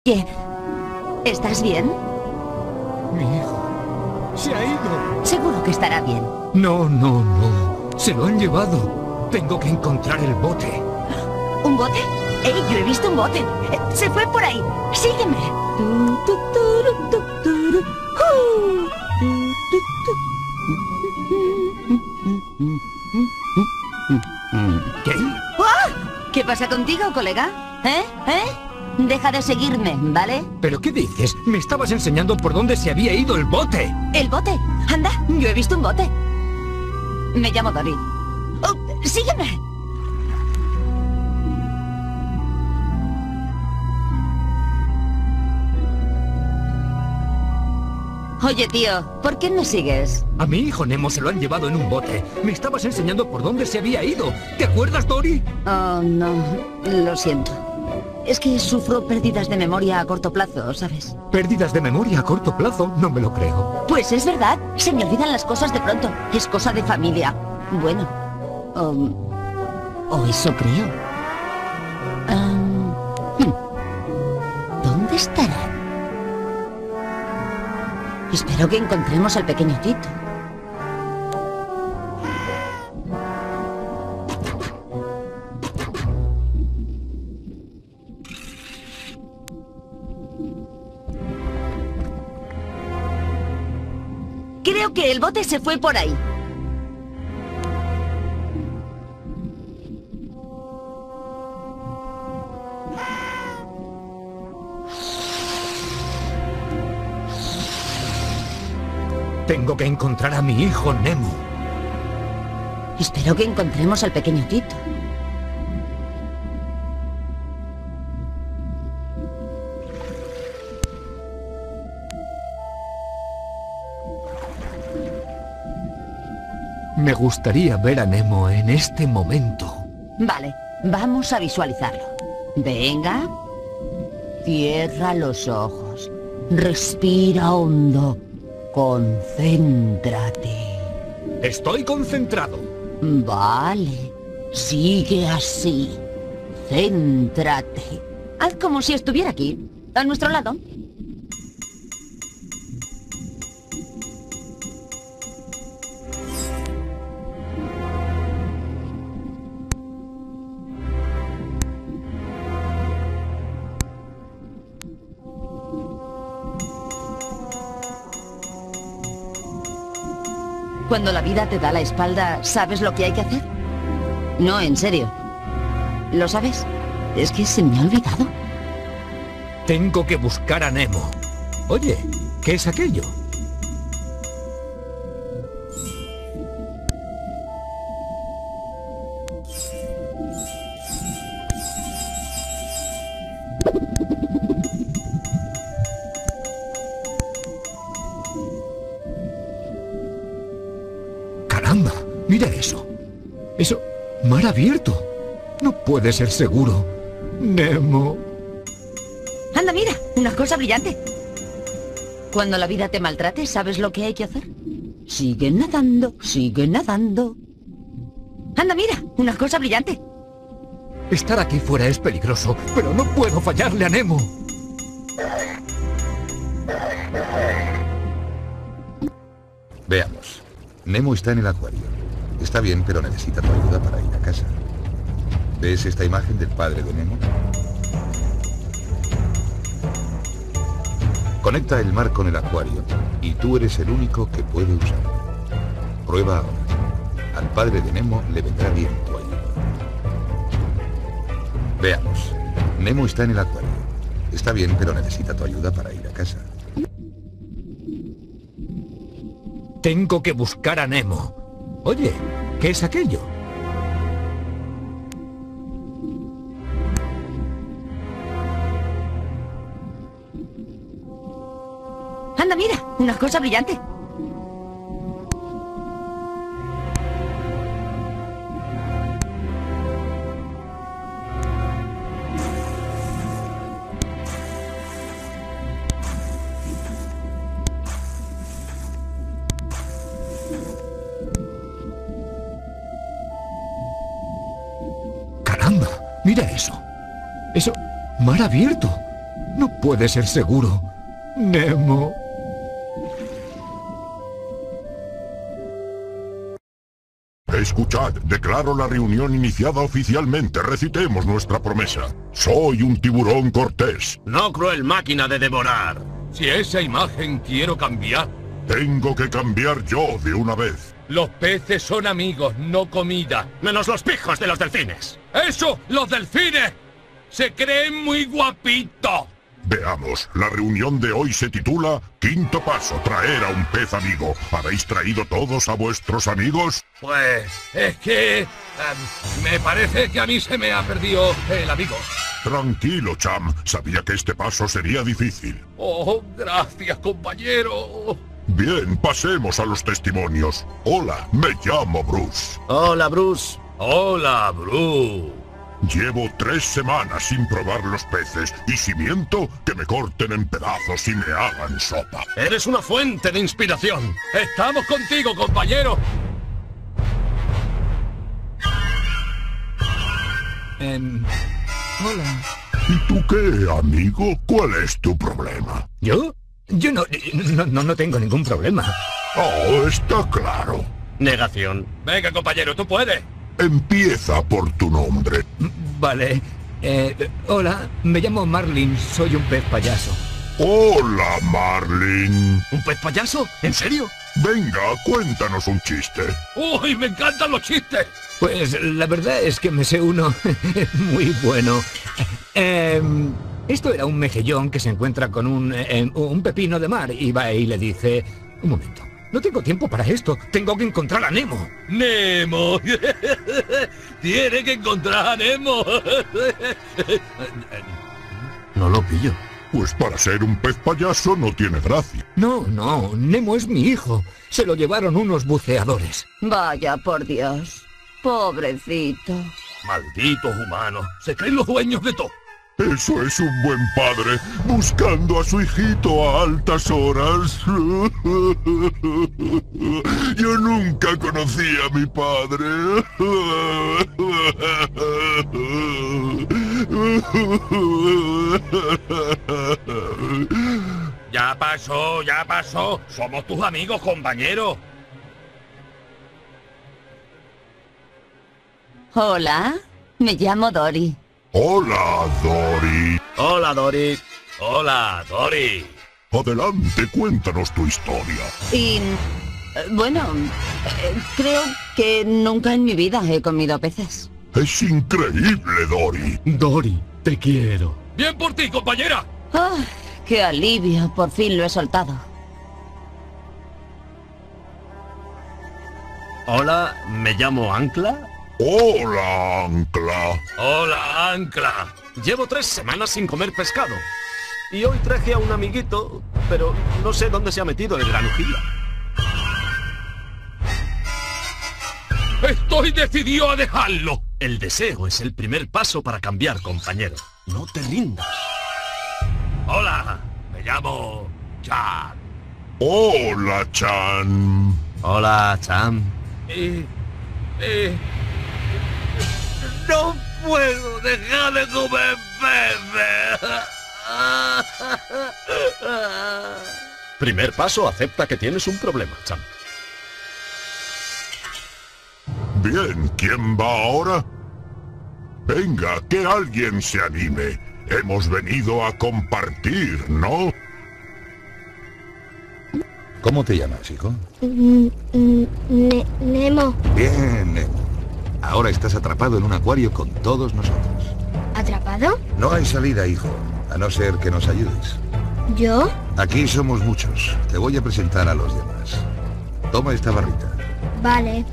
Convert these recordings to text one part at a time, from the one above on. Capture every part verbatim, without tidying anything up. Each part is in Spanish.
¿Qué? ¿Estás bien? Mi hijo se ha ido. Seguro que estará bien. No, no, no. Se lo han llevado. Tengo que encontrar el bote. ¿Un bote? ¡Ey, yo he visto un bote! Eh, ¡Se fue por ahí! ¡Sígueme! Tu, tu, turu, tu, turu. ¡Uh! Tu, tu, tu. ¿Qué? ¡Ah! ¿Qué pasa contigo, colega? ¿Eh? ¿Eh? Deja de seguirme, ¿vale? ¿Pero qué dices? Me estabas enseñando por dónde se había ido el bote. ¿El bote? Anda, yo he visto un bote. Me llamo Dory. Oh, ¡sígueme! Oye, tío, ¿por qué me sigues? A mi hijo Nemo se lo han llevado en un bote. Me estabas enseñando por dónde se había ido. ¿Te acuerdas, Dory? Oh, no. Lo siento. Es que sufro pérdidas de memoria a corto plazo, ¿sabes? ¿Pérdidas de memoria a corto plazo? No me lo creo. Pues es verdad. Se me olvidan las cosas de pronto. Es cosa de familia. Bueno. Um, o eso creo. Um, hmm. ¿Dónde estarán? Espero que encontremos al pequeño Tito. Creo que el bote se fue por ahí. Tengo que encontrar a mi hijo Nemo. Espero que encontremos al pequeño Tito. Me gustaría ver a Nemo en este momento. Vale, vamos a visualizarlo. Venga. Cierra los ojos. Respira hondo. Concéntrate. Estoy concentrado. Vale. Sigue así. Céntrate. Haz como si estuviera aquí, a nuestro lado. Cuando la vida te da la espalda, ¿sabes lo que hay que hacer? No, en serio. ¿Lo sabes? Es que se me ha olvidado. Tengo que buscar a Nemo. Oye, ¿qué es aquello? ¡Caramba! ¡Mira eso! ¡Eso! ¡Mar abierto! No puede ser seguro. Nemo... Anda, mira, una cosa brillante. Cuando la vida te maltrate, ¿sabes lo que hay que hacer? Sigue nadando, sigue nadando. Anda, mira, una cosa brillante. Estar aquí fuera es peligroso, pero no puedo fallarle a Nemo. Veamos. Nemo está en el acuario. Está bien, pero necesita tu ayuda para ir a casa. ¿Ves esta imagen del padre de Nemo? Conecta el mar con el acuario y tú eres el único que puede usarlo. Prueba ahora. Al padre de Nemo le vendrá bien tu ayuda. Veamos. Nemo está en el acuario. Está bien, pero necesita tu ayuda para ir a casa. Tengo que buscar a Nemo. Oye, ¿qué es aquello? Anda, mira, una cosa brillante. ¡Caramba! ¡Mira eso! Eso... ¡Mar abierto! No puede ser seguro. Nemo. Escuchad, declaro la reunión iniciada oficialmente. Recitemos nuestra promesa. Soy un tiburón cortés. No cruel máquina de devorar. Si esa imagen quiero cambiar. Tengo que cambiar yo de una vez. Los peces son amigos, no comida. Menos los pijos de los delfines. ¡Eso! ¡Los delfines! ¡Se creen muy guapitos! Veamos, la reunión de hoy se titula Quinto paso, traer a un pez amigo. ¿Habéis traído todos a vuestros amigos? Pues es que... eh, me parece que a mí se me ha perdido el amigo. Tranquilo, Cham. Sabía que este paso sería difícil. Oh, gracias, compañero. Bien, pasemos a los testimonios. Hola, me llamo Bruce. Hola, Bruce. Hola, Bruce. Llevo tres semanas sin probar los peces, y si miento, que me corten en pedazos y me hagan sopa. Eres una fuente de inspiración. Estamos contigo, compañero. Em, hola. ¿Y tú qué, amigo? ¿Cuál es tu problema? ¿Yo? Yo no, no, no, no tengo ningún problema. Oh, está claro. Negación. Venga, compañero, tú puedes. Empieza por tu nombre. Vale. Eh, hola, me llamo Marlin, soy un pez payaso. Hola, Marlin. ¿Un pez payaso? ¿En serio? Venga, cuéntanos un chiste. ¡Uy, me encantan los chistes! Pues la verdad es que me sé uno muy bueno. Eh, esto era un mejillón que se encuentra con un, eh, un pepino de mar y va y le dice... Un momento, no tengo tiempo para esto, tengo que encontrar a Nemo. ¡Nemo! ¡Tiene que encontrar a Nemo! No lo pillo. Pues para ser un pez payaso no tiene gracia. No, no, Nemo es mi hijo. Se lo llevaron unos buceadores. Vaya, por Dios. Pobrecito. Malditos humanos. Se creen los dueños de todo. Eso es un buen padre, buscando a su hijito a altas horas. Yo nunca conocí a mi padre. Ya pasó, ya pasó. Somos tus amigos, compañero. Hola, me llamo Dory. Hola, Dory. Hola, Dory. Hola, Dory. Adelante, cuéntanos tu historia. Y... eh, bueno, eh, creo que nunca en mi vida he comido peces. Es increíble, Dory. Dory, te quiero. Bien por ti, compañera. ¡Ah! ¡Qué alivio! Por fin lo he soltado. Hola, me llamo Ancla. Hola, Ancla. Hola, Ancla. Llevo tres semanas sin comer pescado. Y hoy traje a un amiguito, pero no sé dónde se ha metido el granujilla. Estoy decidido a dejarlo. El deseo es el primer paso para cambiar, compañero. No te rindas. Hola, me llamo Chan. Hola, Chan. Hola, Cham. Eh, eh, no puedo dejar de comer peces. Primer paso, acepta que tienes un problema, Cham. Bien, ¿quién va ahora? Venga, que alguien se anime. Hemos venido a compartir, ¿no? ¿Cómo te llamas, hijo? Mm, mm, Ne- Nemo. Bien, Nemo. Ahora estás atrapado en un acuario con todos nosotros. ¿Atrapado? No hay salida, hijo, a no ser que nos ayudes. ¿Yo? Aquí somos muchos. Te voy a presentar a los demás. Toma esta barrita. Vale.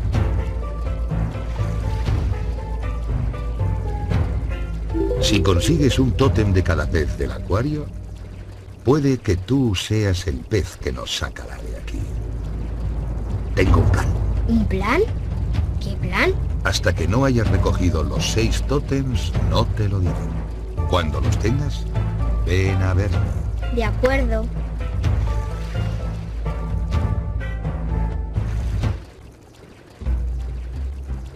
Si consigues un tótem de cada pez del acuario, puede que tú seas el pez que nos sacará de aquí. Tengo un plan. ¿Un plan? ¿Qué plan? Hasta que no hayas recogido los seis tótems, no te lo diré. Cuando los tengas, ven a verme. De acuerdo.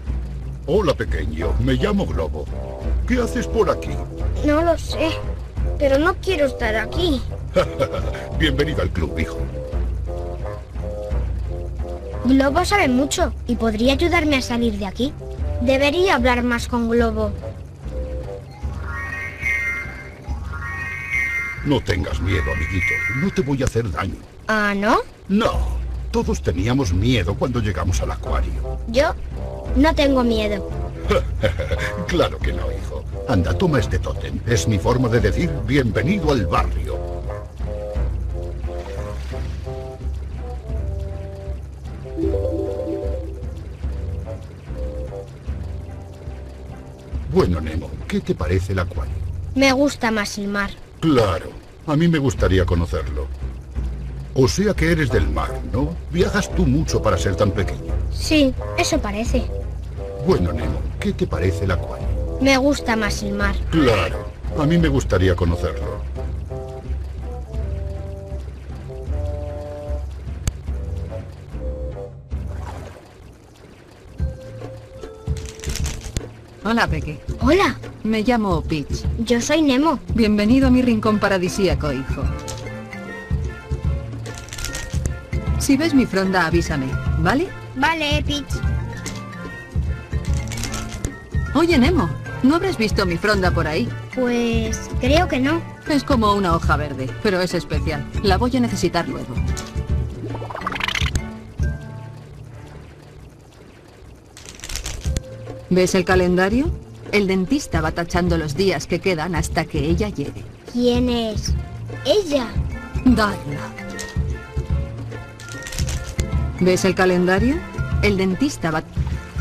Hola, pequeño. Me llamo Globo. ¿Qué haces por aquí? No lo sé. pero no quiero estar aquí. Bienvenido al club, hijo. Globo sabe mucho y podría ayudarme a salir de aquí. Debería hablar más con Globo. No tengas miedo, amiguito. No te voy a hacer daño. ¿Ah, no? No. Todos teníamos miedo cuando llegamos al acuario. Yo no tengo miedo. Claro que no, hijo. Anda, toma este tótem. Es mi forma de decir bienvenido al barrio. Bueno, Nemo, ¿qué te parece el acuario? Me gusta más el mar. Claro, a mí me gustaría conocerlo. O sea que eres del mar, ¿no? Viajas tú mucho para ser tan pequeño. Sí, eso parece. Bueno, Nemo, ¿qué te parece el acuario? Me gusta más el mar. Claro, a mí me gustaría conocerlo. Hola, Peque. Hola, Me llamo Peach. yo soy Nemo. Bienvenido a mi rincón paradisíaco, hijo. Si ves mi fronda, avísame, ¿vale? Vale, Peach. Oye, Nemo, ¿no habrás visto mi fronda por ahí? Pues creo que no. Es como una hoja verde, pero es especial. La voy a necesitar luego. ¿Ves el calendario? El dentista va tachando los días que quedan hasta que ella llegue. ¿Quién es? Ella. Darla. ¿Ves el calendario? El dentista va...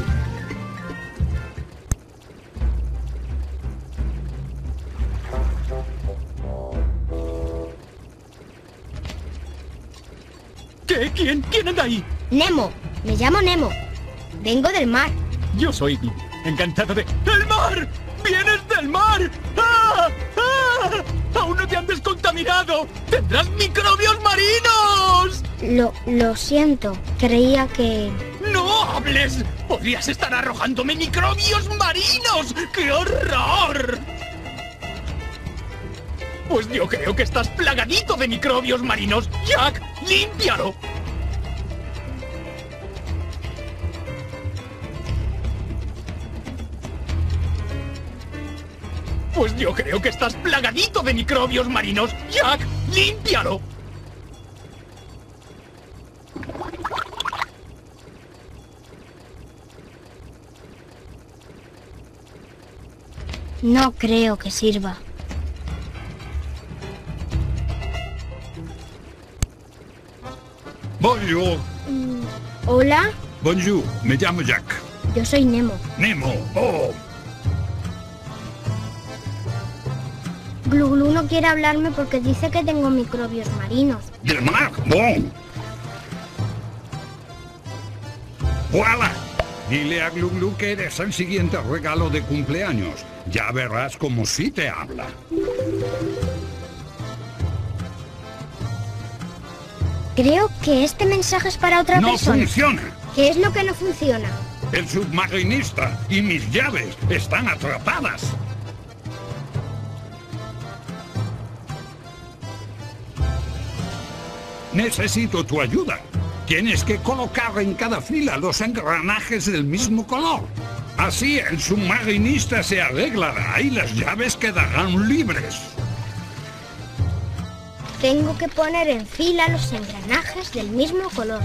¿Qué? ¿Quién? ¿Quién anda ahí? Nemo. Me llamo Nemo. Vengo del mar. Yo soy encantado de... ¡El mar! ¡Vienes del mar! ¡Ah! ¡Ah! ¡Aún no te han descontaminado! ¡Tendrás microbios marinos! Lo, lo siento. Creía que... ¡No hables! ¡Podrías estar arrojándome microbios marinos! ¡Qué horror! Pues yo creo que estás plagadito de microbios marinos. ¡Jack, límpialo! Pues yo creo que estás plagadito de microbios marinos. ¡Jack, límpialo! No creo que sirva. Bonjour. Mm, ¿Hola? Bonjour, me llamo Jack. Yo soy Nemo. Nemo. Oh. Glu Glu no quiere hablarme porque dice que tengo microbios marinos. Del mar. Bon. Voilà. Dile a Glu Glu que eres el siguiente regalo de cumpleaños. Ya verás como sí te habla. Creo que este mensaje es para otra No persona. funciona. ¿Qué es lo que no funciona? El submarinista y mis llaves están atrapadas. Necesito tu ayuda. Tienes que colocar en cada fila los engranajes del mismo color. Así el submarinista se arreglará y las llaves quedarán libres. Tengo que poner en fila los engranajes del mismo color.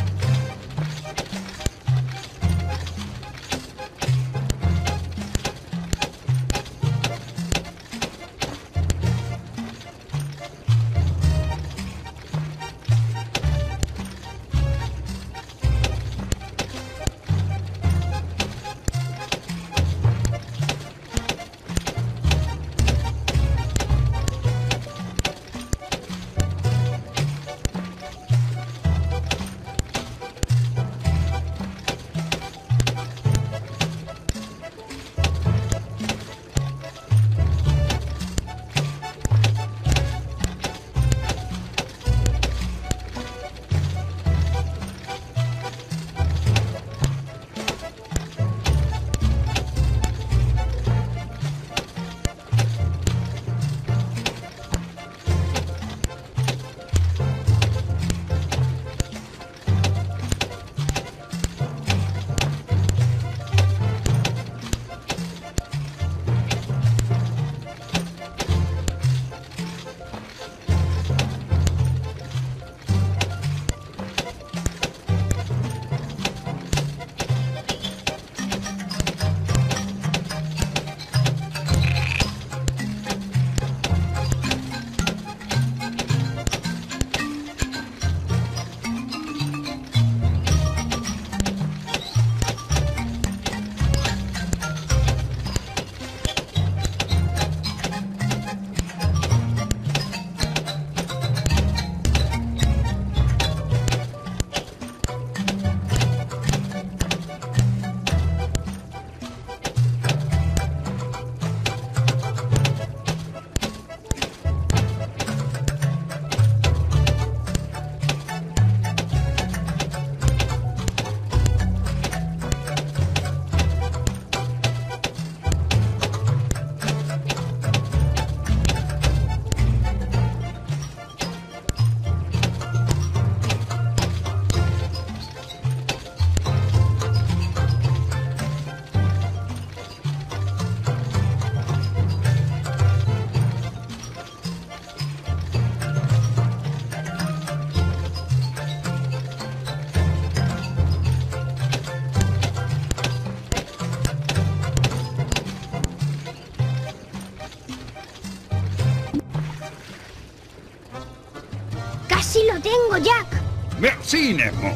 ¡Casi lo tengo, Jack! Merci, Nemo.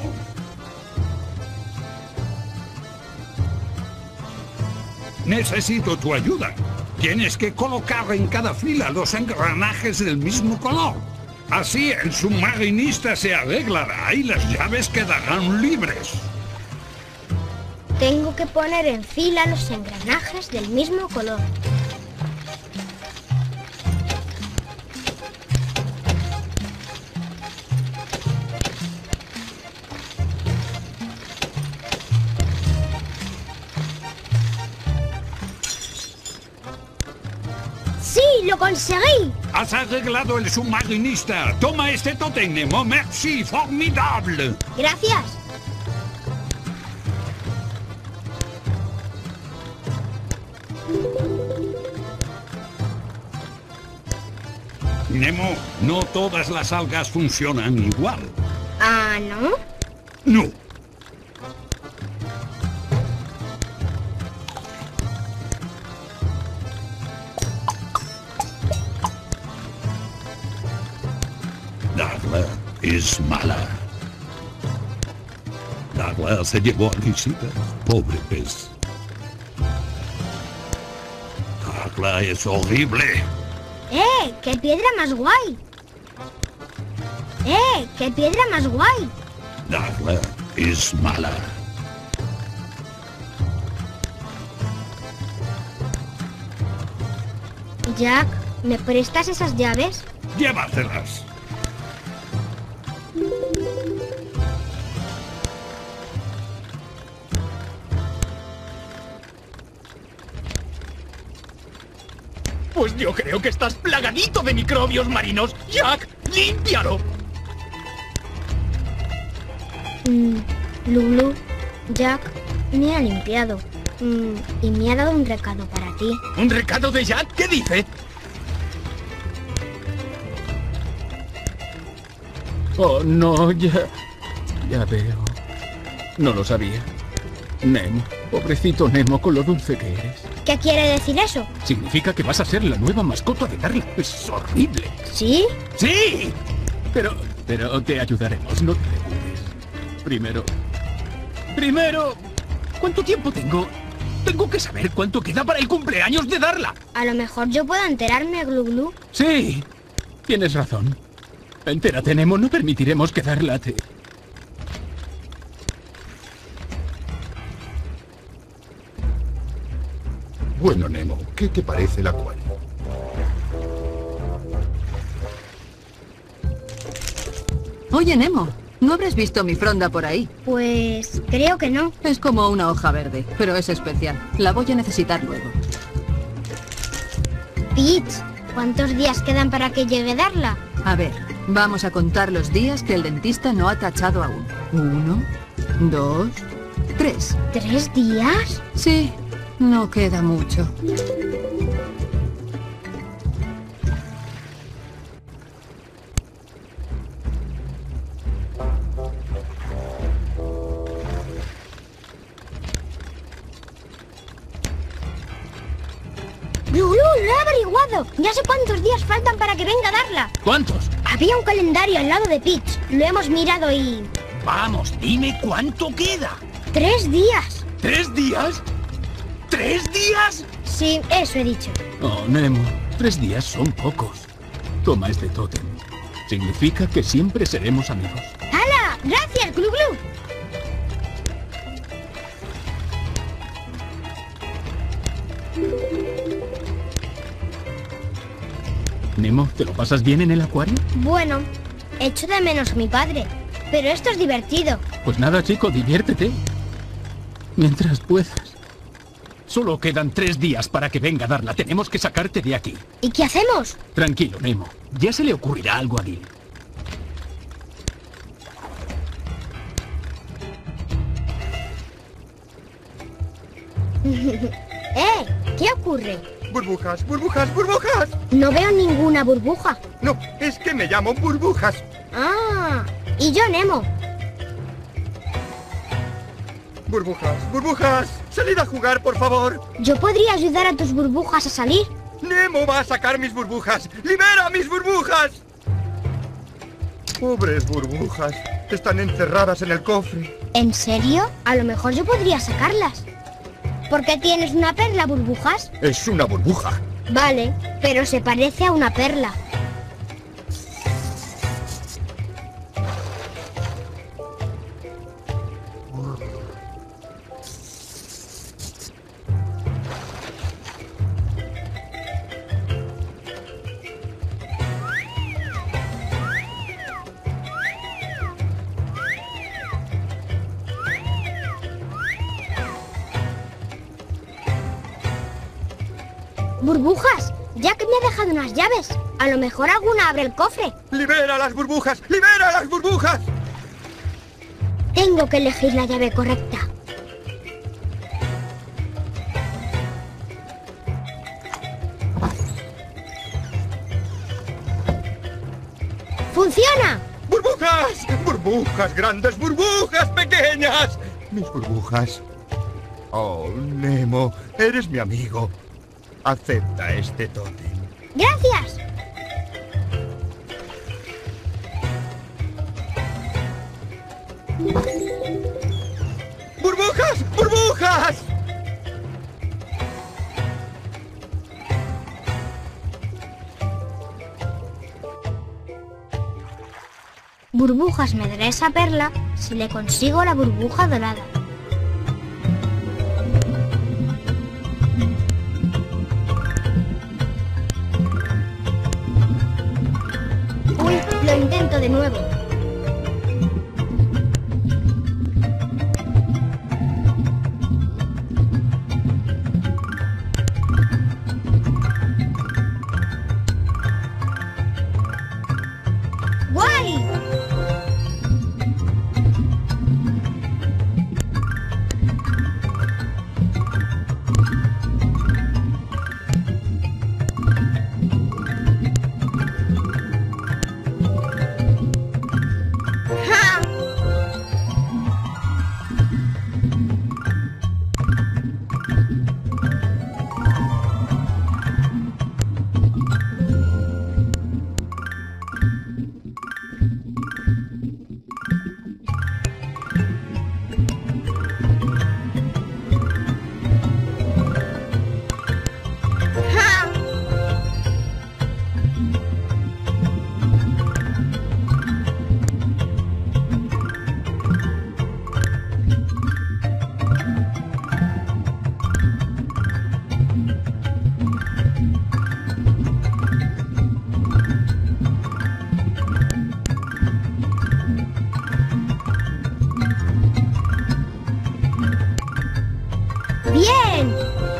Necesito tu ayuda. Tienes que colocar en cada fila los engranajes del mismo color. Así el submarinista se arreglará y las llaves quedarán libres. Tengo que poner en fila los engranajes del mismo color. ¡Sí, lo conseguí! Has arreglado el submarinista. Toma este tótem, Nemo. Merci, formidable. Gracias. Nemo, no todas las algas funcionan igual. ¿Ah, no? No. Darla es mala. Darla se llevó a visitas. Pobre pez. Darla es horrible. ¡Eh! ¡Qué piedra más guay! ¡Eh! ¡Qué piedra más guay! Darla es mala. Jack, ¿me prestas esas llaves? Llévatelas. Pues yo creo que estás plagadito de microbios marinos. Jack, límpialo. Mm, Lulu, Jack me ha limpiado. Mm, y me ha dado un recado para ti. ¿Un recado de Jack? ¿Qué dice? Oh, no, ya... Ya veo. No lo sabía. Nemo, pobrecito Nemo, con lo dulce que eres. ¿Qué quiere decir eso? Significa que vas a ser la nueva mascota de Darla. Es horrible. ¿Sí? ¡Sí! Pero... pero te ayudaremos, no te preocupes. Primero... Primero... ¿Cuánto tiempo tengo? Tengo que saber cuánto queda para el cumpleaños de Darla. A lo mejor yo puedo enterarme, Glu Glu. Sí, tienes razón. Entérate, Nemo, no permitiremos que Darla te... Bueno, Nemo, ¿qué te parece el acuario? Oye, Nemo, ¿no habrás visto mi fronda por ahí? Pues creo que no. Es como una hoja verde, pero es especial. La voy a necesitar luego. Peach, ¿cuántos días quedan para que llegue Darla? A ver, vamos a contar los días que el dentista no ha tachado aún. Uno, dos, tres. ¿Tres días? Sí, no queda mucho. Lulu, lo he averiguado. Ya sé cuántos días faltan para que venga Darla. ¿Cuántos? Había un calendario al lado de Peach. Lo hemos mirado y... Vamos, dime cuánto queda. ¡Tres días! ¿Tres días? ¿Tres días? Sí, eso he dicho. Oh, Nemo, tres días son pocos. Toma este tótem. Significa que siempre seremos amigos. ¡Hala! ¡Gracias, Glu Glu! Nemo, ¿te lo pasas bien en el acuario? Bueno, echo de menos a mi padre. Pero esto es divertido. Pues nada, chico, diviértete. Mientras puedas. Solo quedan tres días para que venga Darla. Tenemos que sacarte de aquí. ¿Y qué hacemos? Tranquilo, Nemo. Ya se le ocurrirá algo a Gil. ¡Eh! ¿Qué ocurre? Burbujas, burbujas, burbujas. No veo ninguna burbuja. No, es que me llamo Burbujas. Ah, y yo Nemo. Burbujas, burbujas. Salid a jugar, por favor. ¿Yo podría ayudar a tus burbujas a salir? Nemo va a sacar mis burbujas. ¡Libera mis burbujas! Pobres burbujas. Están encerradas en el cofre. ¿En serio? A lo mejor yo podría sacarlas. ¿Por qué tienes una perla, burbujas? Es una burbuja. Vale, pero se parece a una perla. ¡Burbujas! Jack me ha dejado unas llaves. A lo mejor alguna abre el cofre. ¡Libera las burbujas! ¡Libera las burbujas! Tengo que elegir la llave correcta. ¡Funciona! ¡Burbujas! ¡Burbujas grandes! ¡Burbujas pequeñas! Mis burbujas. Oh, Nemo, eres mi amigo. Acepta este tótem. ¡Gracias! ¡Burbujas! ¡Burbujas! Burbujas me dará esa perla si le consigo la burbuja dorada. Uy, lo intento de nuevo. ¡Guay! ¡Bien!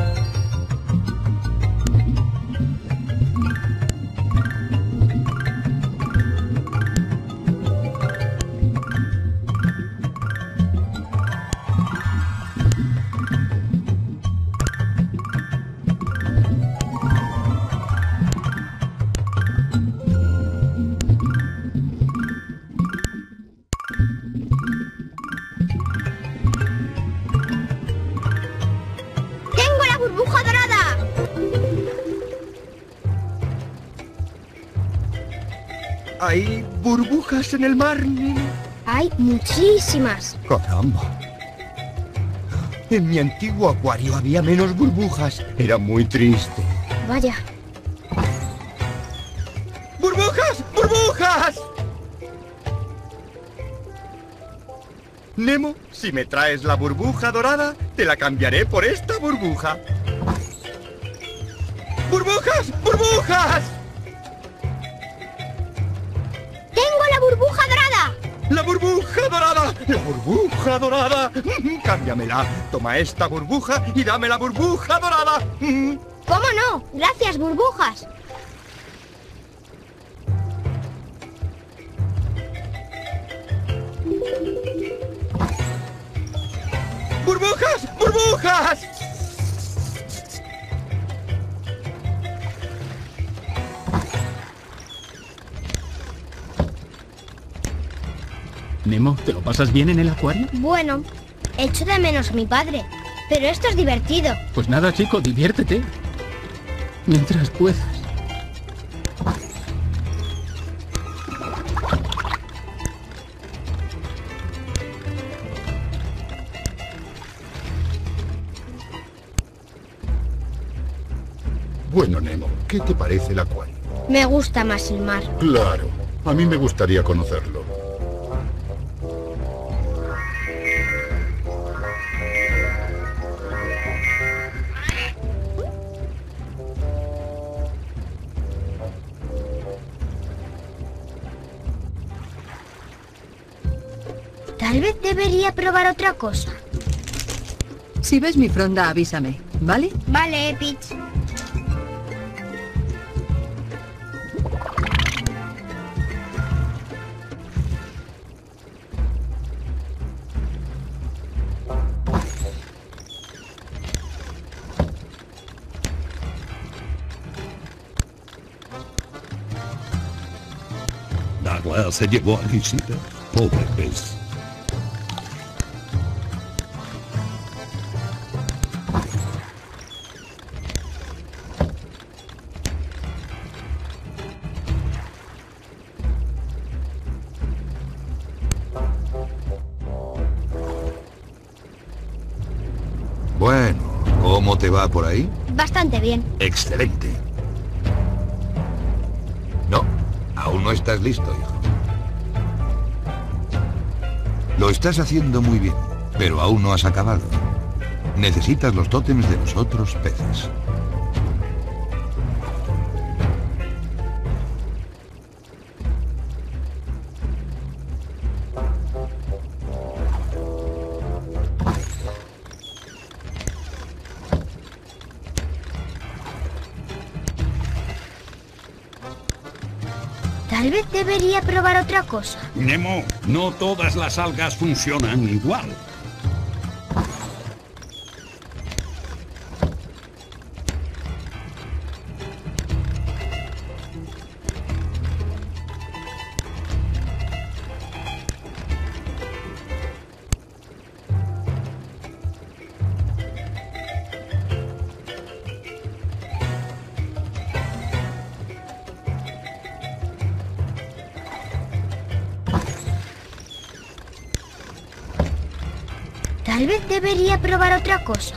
¡Burbuja dorada! ¿Hay burbujas en el mar, Nemo? Hay muchísimas. Caramba. En mi antiguo acuario había menos burbujas. Era muy triste. Vaya. ¡Burbujas! ¡Burbujas! Nemo, si me traes la burbuja dorada, te la cambiaré por esta burbuja. ¡Burbujas! ¡Burbujas! ¡Tengo la burbuja dorada! ¡La burbuja dorada! ¡La burbuja dorada! Cámbiamela. Toma esta burbuja y dame la burbuja dorada. ¿Cómo no? Gracias, burbujas. ¡Burbujas! ¡Burbujas! Nemo, ¿te lo pasas bien en el acuario? Bueno, echo de menos a mi padre, pero esto es divertido. Pues nada, chico, diviértete. Mientras puedas. Bueno, Nemo, ¿qué te parece el acuario? Me gusta más el mar. Claro, a mí me gustaría conocerlo. Tal vez debería probar otra cosa. Si ves mi fronda, avísame, ¿vale? Vale, Peach. Douglas se llevó a Lisita. Pobre pez. Bueno, ¿cómo te va por ahí? Bastante bien. Excelente. No, aún no estás listo, hijo. Lo estás haciendo muy bien, pero aún no has acabado. Necesitas los tótems de los otros peces. Tal vez debería probar otra cosa. Nemo, no todas las algas funcionan igual. Tal vez debería probar otra cosa.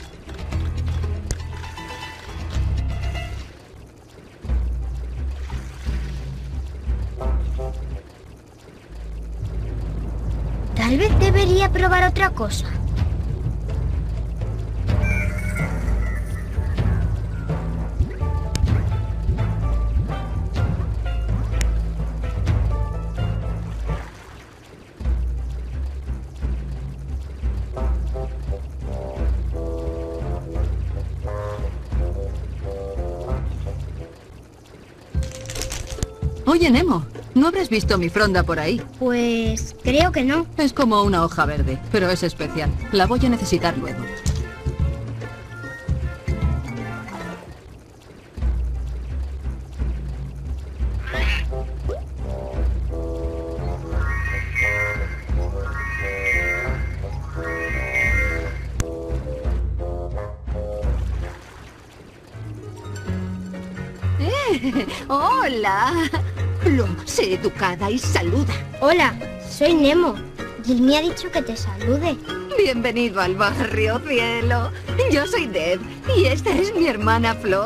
Tal vez debería probar otra cosa. Oye, Nemo, ¿no habrás visto mi fronda por ahí? Pues creo que no. Es como una hoja verde, pero es especial. La voy a necesitar luego. Eh, ¡Hola! Flo, sé educada y saluda. Hola, soy Nemo. Y él me ha dicho que te salude. Bienvenido al barrio, cielo. Yo soy Deb y esta es mi hermana Flo.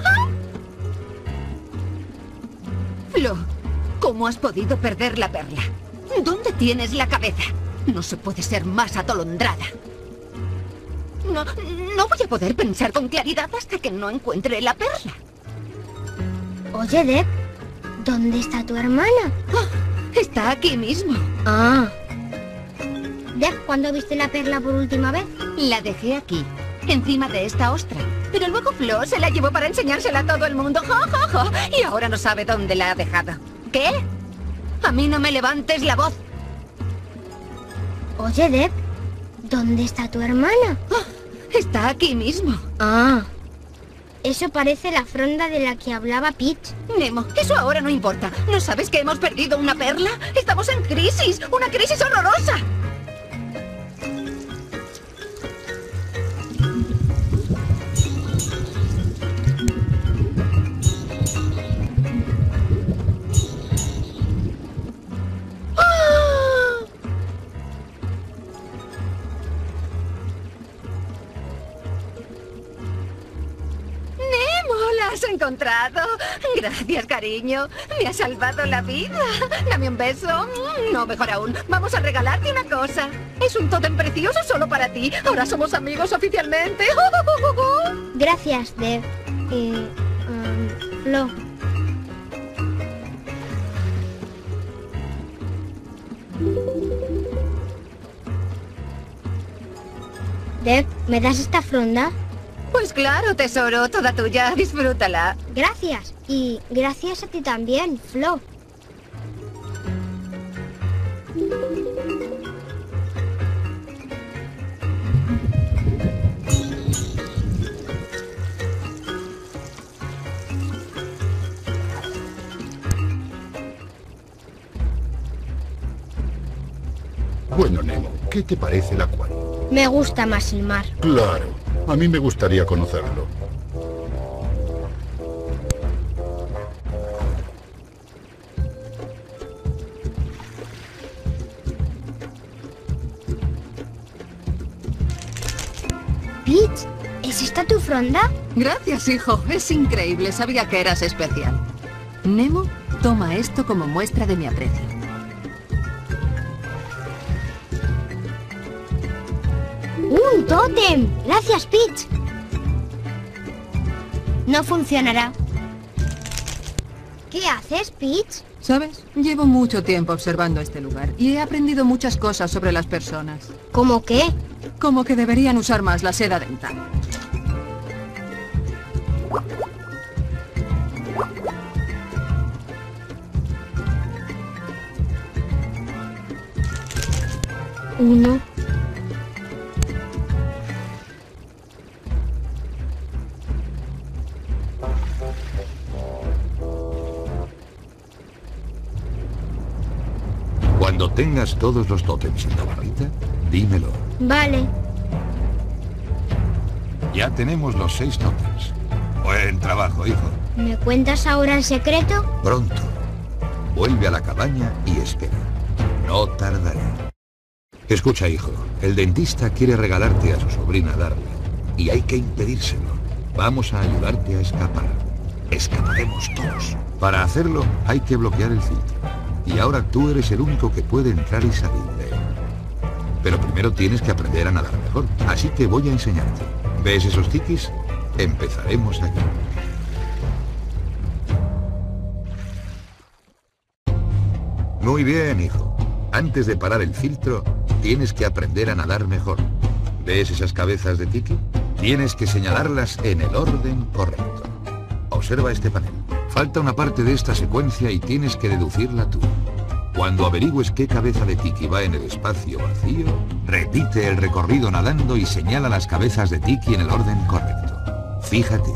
Flo, ¿cómo has podido perder la perla? ¿Dónde tienes la cabeza? No se puede ser más atolondrada. No, no voy a poder pensar con claridad hasta que no encuentre la perla. Oye, Deb, ¿dónde está tu hermana? Oh, está aquí mismo. Ah. Deb, ¿cuándo viste la perla por última vez? La dejé aquí, encima de esta ostra. Pero luego Flo se la llevó para enseñársela a todo el mundo. ¡Ja, ja, ja! Y ahora no sabe dónde la ha dejado. ¿Qué? A mí no me levantes la voz. Oye, Deb, ¿dónde está tu hermana? Oh, está aquí mismo. Ah. Eso parece la fronda de la que hablaba Peach. Nemo, eso ahora no importa. ¿No sabes que hemos perdido una perla? Estamos en crisis, una crisis horrorosa. encontrado. Gracias, cariño. Me has salvado la vida. Dame un beso. No, mejor aún. Vamos a regalarte una cosa. Es un tótem precioso solo para ti. Ahora somos amigos oficialmente. Gracias, Dev. Eh, um, Flo. Dev, ¿me das esta fronda? Pues claro, tesoro, toda tuya. Disfrútala. Gracias. Y gracias a ti también, Flo. Bueno, Nemo, ¿qué te parece el acuario? Me gusta más el mar. Claro, a mí me gustaría conocerlo. Peach, ¿es esta tu fronda? Gracias, hijo. Es increíble. Sabía que eras especial. Nemo, toma esto como muestra de mi aprecio. ¡Un tótem! Gracias, Peach. No funcionará. ¿Qué haces, Peach? ¿Sabes? Llevo mucho tiempo observando este lugar y he aprendido muchas cosas sobre las personas. ¿Cómo qué? Como que deberían usar más la seda dental. Uno. Cuando tengas todos los tótems en la barrita, dímelo. Vale. Ya tenemos los seis tótems. Buen trabajo, hijo. ¿Me cuentas ahora el secreto? Pronto. Vuelve a la cabaña y espera. No tardaré. Escucha, hijo. El dentista quiere regalarte a su sobrina Darla. Y hay que impedírselo. Vamos a ayudarte a escapar. Escaparemos todos. Para hacerlo, hay que bloquear el filtro. Y ahora tú eres el único que puede entrar y salir de él. Pero primero tienes que aprender a nadar mejor. Así que voy a enseñarte. ¿Ves esos tikis? Empezaremos aquí. Muy bien, hijo. Antes de parar el filtro, tienes que aprender a nadar mejor. ¿Ves esas cabezas de tiki? Tienes que señalarlas en el orden correcto. Observa este panel. Falta una parte de esta secuencia y tienes que deducirla tú. Cuando averigües qué cabeza de tiki va en el espacio vacío, repite el recorrido nadando y señala las cabezas de tiki en el orden correcto. Fíjate.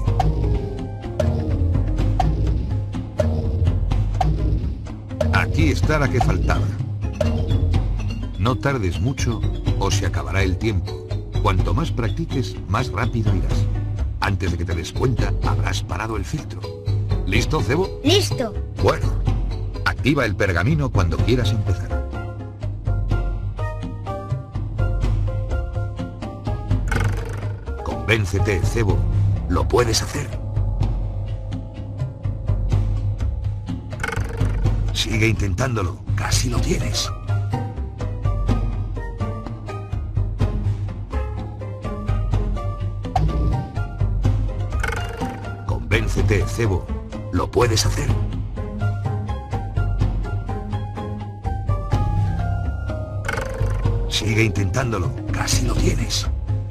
Aquí está la que faltaba. No tardes mucho o se acabará el tiempo. Cuanto más practiques, más rápido irás. Antes de que te des cuenta, habrás parado el filtro. ¿Listo, Cebo? ¡Listo! Bueno, activa el pergamino cuando quieras empezar. Convéncete, Cebo. Lo puedes hacer. Sigue intentándolo. Casi lo tienes. Convéncete, Cebo. Lo puedes hacer. Sigue intentándolo. Casi lo tienes.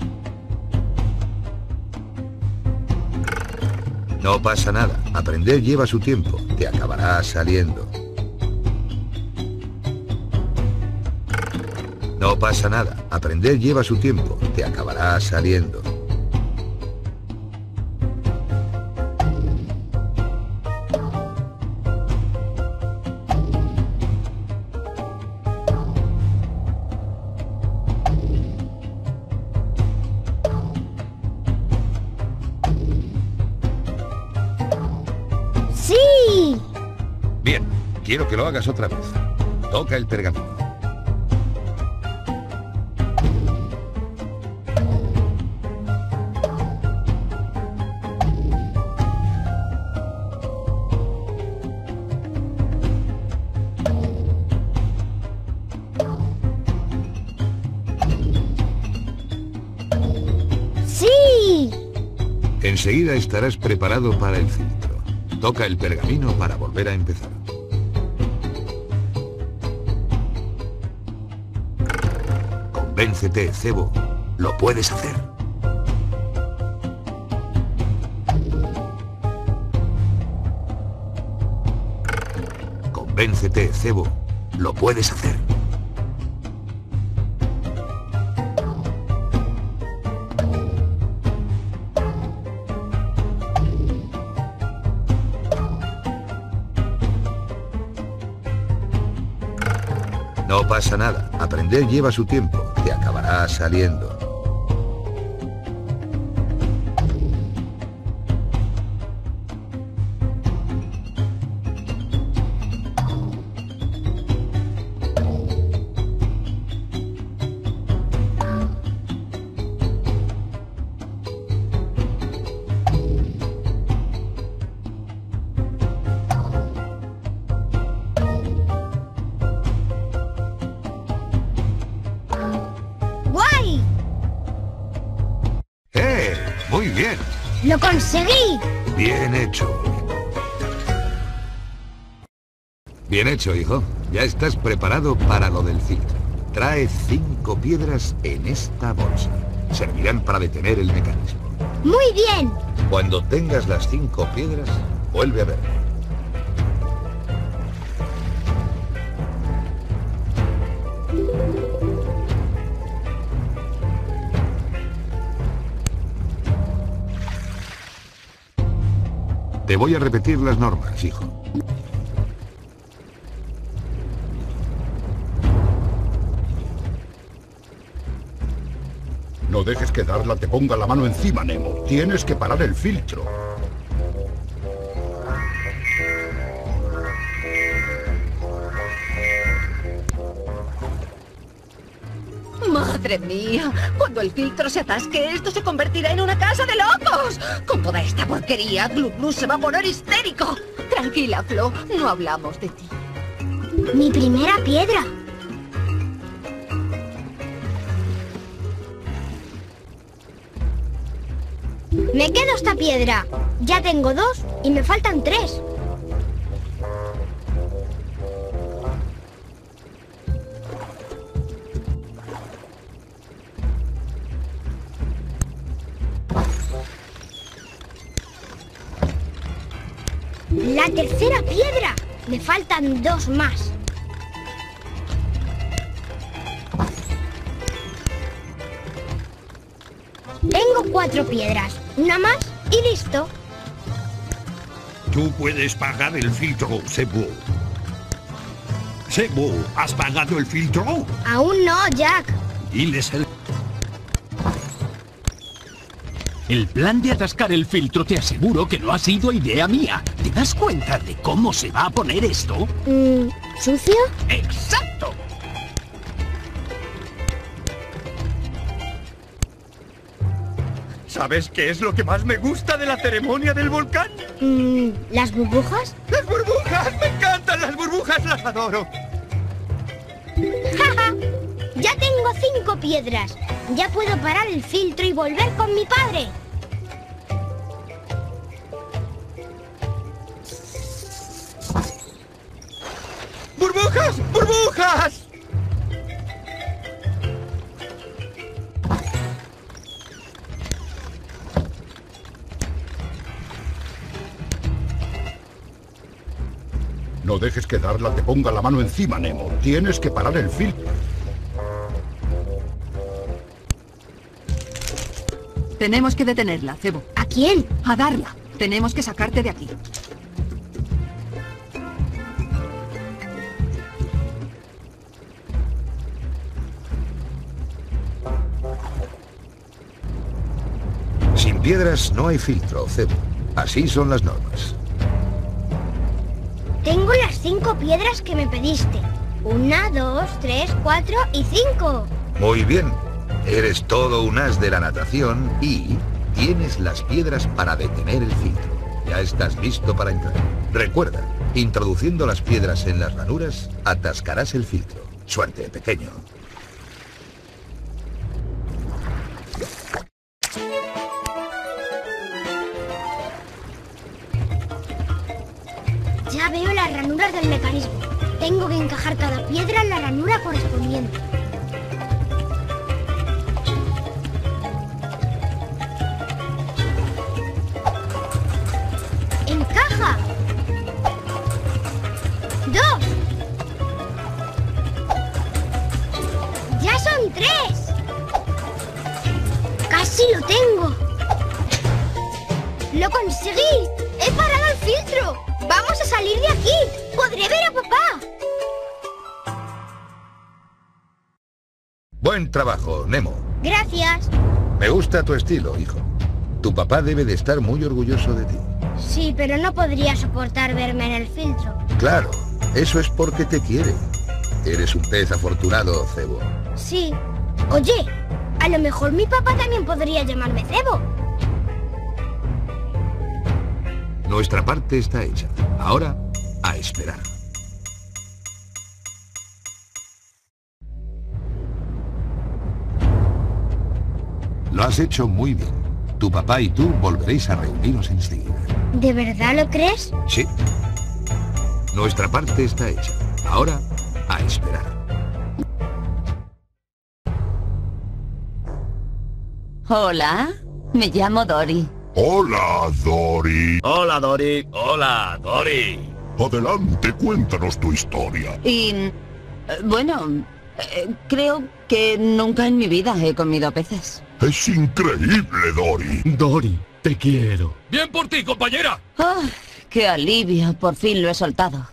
No pasa nada. Aprender lleva su tiempo. Te acabará saliendo. No pasa nada. Aprender lleva su tiempo. Te acabará saliendo. ¡Sí! Bien, quiero que lo hagas otra vez. Toca el pergamino. Enseguida estarás preparado para el filtro. Toca el pergamino para volver a empezar. Convéncete, Cebo. Lo puedes hacer. Convéncete, Cebo. Lo puedes hacer. No pasa nada. Aprender lleva su tiempo. Te acabará saliendo. Muy bien. ¡Lo conseguí! Bien hecho. Bien hecho, hijo. Ya estás preparado para lo del filtro. Trae cinco piedras en esta bolsa. Servirán para detener el mecanismo. ¡Muy bien! Cuando tengas las cinco piedras, vuelve a verme. Te voy a repetir las normas, hijo. No dejes que Darla te ponga la mano encima, Nemo. Tienes que parar el filtro. ¡Madre mía! Cuando el filtro se atasque, esto se convertirá en una casa de locos. Con toda esta porquería, Glu Glu se va a poner histérico. Tranquila, Flo, no hablamos de ti. Mi primera piedra. Me quedo esta piedra. Ya tengo dos y me faltan tres. La tercera piedra. Me faltan dos más. Tengo cuatro piedras. Una más y listo. Tú puedes pagar el filtro, Cebo. Cebo, ¿has pagado el filtro? Aún no, Jack. Diles el... El plan de atascar el filtro te aseguro que no ha sido idea mía. ¿Te das cuenta de cómo se va a poner esto? Mm, ¿sucio? ¡Exacto! ¿Sabes qué es lo que más me gusta de la ceremonia del volcán? Mm, ¿las burbujas? ¡Las burbujas! ¡Me encantan las burbujas! ¡Las adoro! ¡Jaja! Ya tengo cinco piedras. Ya puedo parar el filtro y volver con mi padre. ¡Burbujas! ¡Burbujas! No dejes que Darla te ponga la mano encima, Nemo. Tienes que parar el filtro. Tenemos que detenerla, Cebo. ¿A quién? A Darla. Tenemos que sacarte de aquí. Sin piedras no hay filtro, Cebo. Así son las normas. Tengo las cinco piedras que me pediste. Una, dos, tres, cuatro y cinco. Muy bien. Eres todo un as de la natación y tienes las piedras para detener el filtro. Ya estás listo para entrar. Recuerda, introduciendo las piedras en las ranuras, atascarás el filtro. Suerte, pequeño. Tengo que encajar cada piedra en la ranura correspondiente. ¡Encaja! ¡Dos! ¡Ya son tres! ¡Casi lo tengo! ¡Lo conseguí! ¡He parado el filtro! ¡Vamos a salir de aquí! ¡Podré ver a papá! Buen trabajo, Nemo. Gracias. Me gusta tu estilo, hijo. Tu papá debe de estar muy orgulloso de ti. Sí, pero no podría soportar verme en el filtro. Claro, eso es porque te quiere. Eres un pez afortunado, Cebo. Sí. Oye, a lo mejor mi papá también podría llamarme Cebo. Nuestra parte está hecha. Ahora, a esperar. Lo has hecho muy bien. Tu papá y tú volveréis a reuniros enseguida. ¿De verdad lo crees? Sí. Nuestra parte está hecha. Ahora, a esperar. Hola, me llamo Dory. Hola, Dory. Hola, Dory. Hola, Dory. Adelante, cuéntanos tu historia. Y... eh, bueno, eh, creo que nunca en mi vida he comido peces. Es increíble, Dory. Dory, te quiero. ¡Bien por ti, compañera! ¡Ah, qué alivio! Por fin lo he soltado.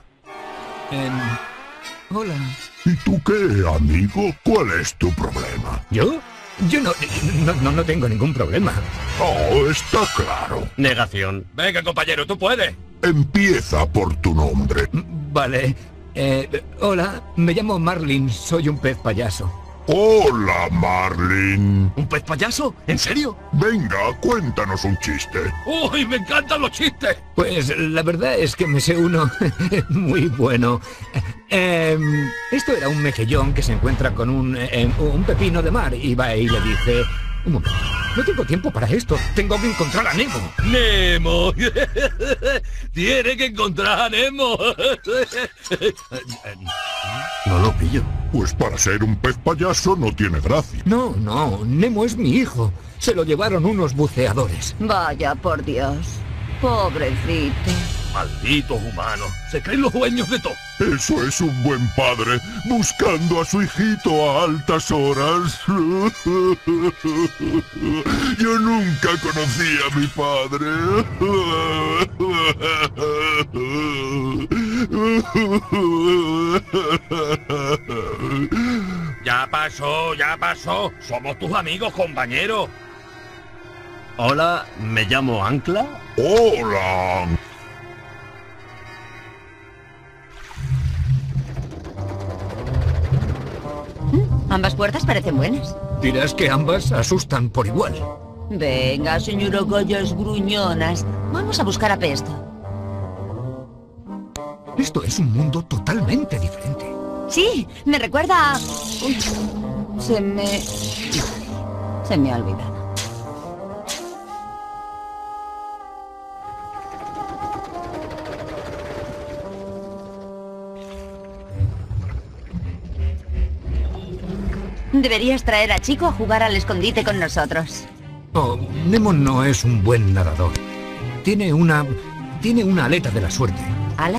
Em, hola. ¿Y tú qué, amigo? ¿Cuál es tu problema? ¿Yo? Yo no, no, no, no tengo ningún problema. Oh, está claro. Negación. Venga, compañero, tú puedes. Empieza por tu nombre. Vale. Eh, hola, me llamo Marlin, soy un pez payaso. Hola, Marlin. ¿Un pez payaso? ¿En serio? Venga, cuéntanos un chiste. ¡Uy, me encantan los chistes! Pues la verdad es que me sé uno muy bueno. Eh, esto era un mejillón que se encuentra con un, eh, un pepino de mar y va y le dice... Un momento, no tengo tiempo para esto, tengo que encontrar a Nemo. ¡Nemo! ¡Tiene que encontrar a Nemo! No lo pillo. Pues para ser un pez payaso no tiene gracia. No, no, Nemo es mi hijo. Se lo llevaron unos buceadores. Vaya, por Dios. Pobrecito. Malditos humanos. Se creen los dueños de todo. Eso es un buen padre, buscando a su hijito a altas horas. Yo nunca conocí a mi padre. Ya pasó, ya pasó. Somos tus amigos, compañero. Hola, me llamo Ancla. Hola. Ambas puertas parecen buenas. Dirás que ambas asustan por igual. Venga, señora Gallas gruñonas. Vamos a buscar a Pesto. Esto es un mundo totalmente diferente. Sí, me recuerda a... Uy, se me... Se me ha olvidado. Deberías traer a Chico a jugar al escondite con nosotros. Oh, Nemo no es un buen nadador. Tiene una... Tiene una aleta de la suerte. ¿Ala?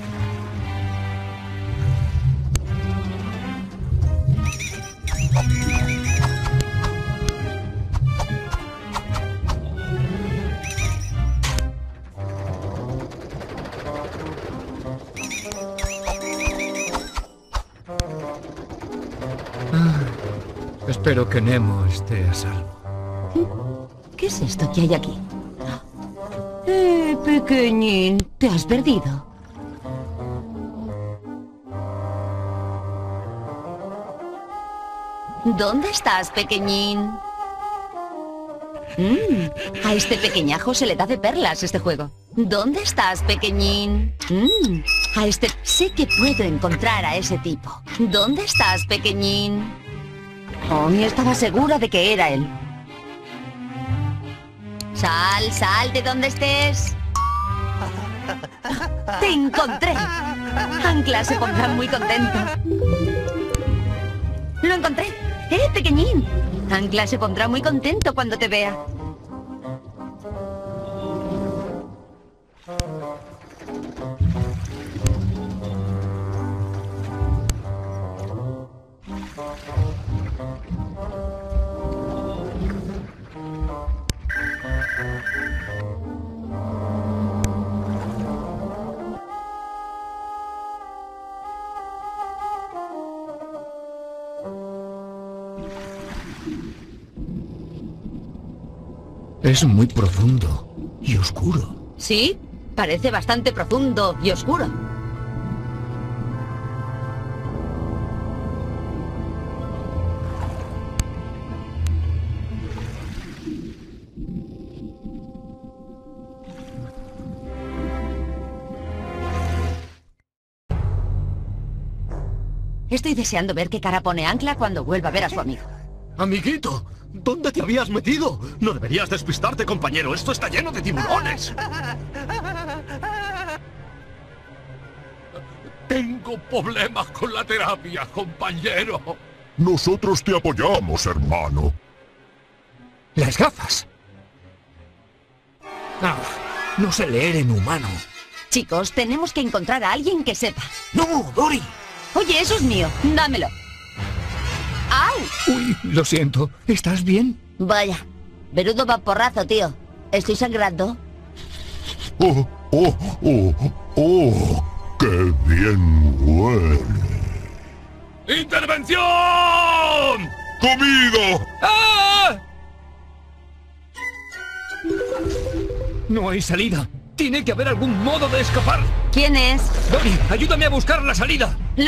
Espero que Nemo esté a salvo. ¿Qué es esto que hay aquí? Eh, pequeñín, ¿te has perdido? ¿Dónde estás, pequeñín? Mm, a este pequeñajo se le da de perlas este juego. ¿Dónde estás, pequeñín? Mm, a este... Sé que puedo encontrar a ese tipo. ¿Dónde estás, pequeñín? Oh, y estaba segura de que era él. Sal, sal de donde estés. ¡Te encontré! Ancla se pondrá muy contento. Lo encontré. ¡Eh, pequeñín! Ancla se pondrá muy contento cuando te vea. Es muy profundo y oscuro. Sí, parece bastante profundo y oscuro. Estoy deseando ver qué cara pone Ancla cuando vuelva a ver a su amigo. Amiguito, ¿dónde te habías metido? No deberías despistarte, compañero. Esto está lleno de tiburones. Tengo problemas con la terapia, compañero. Nosotros te apoyamos, hermano. Las gafas. Ah, no sé leer en humano. Chicos, tenemos que encontrar a alguien que sepa. ¡No, Dory! Oye, eso es mío. Dámelo. ¡Au! Uy, lo siento. ¿Estás bien? Vaya. Menudo vaporrazo, tío. ¿Estoy sangrando? Oh, oh, oh, oh, qué bien huele. ¡Intervención! ¡Comida! ¡Ah! No hay salida. Tiene que haber algún modo de escapar. ¿Quién es? Dory, ayúdame a buscar la salida. La...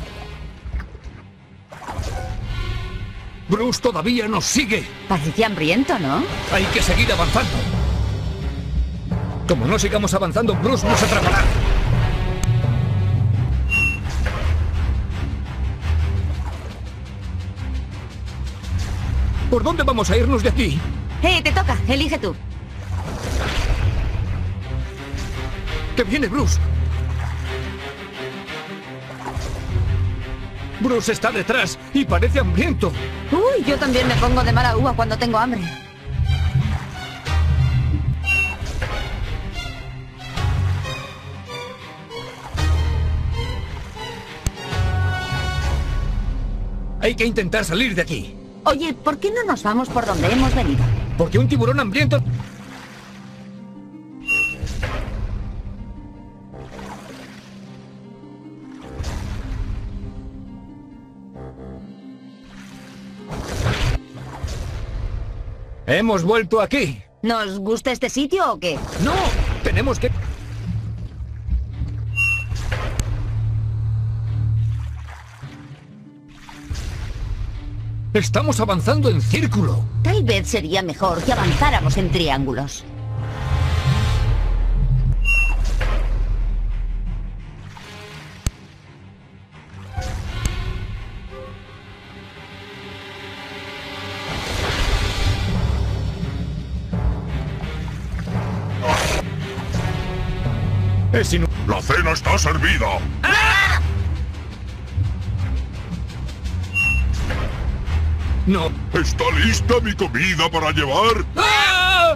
Bruce todavía nos sigue. Parecía hambriento, ¿no? Hay que seguir avanzando. Como no sigamos avanzando, Bruce nos atrapará. ¿Por dónde vamos a irnos de aquí? ¡Eh, te toca! Elige tú. ¡Que viene Bruce! Bruce está detrás y parece hambriento. Uy, yo también me pongo de mala uva cuando tengo hambre. Hay que intentar salir de aquí. Oye, ¿por qué no nos vamos por donde hemos venido? Porque un tiburón hambriento... Hemos vuelto aquí. ¿Nos gusta este sitio o qué? No, tenemos que... Estamos avanzando en círculo. Tal vez sería mejor que avanzáramos en triángulos. Es inu... ¡La cena está servida! ¡Ah! No. ¿Está lista mi comida para llevar? ¡Ah!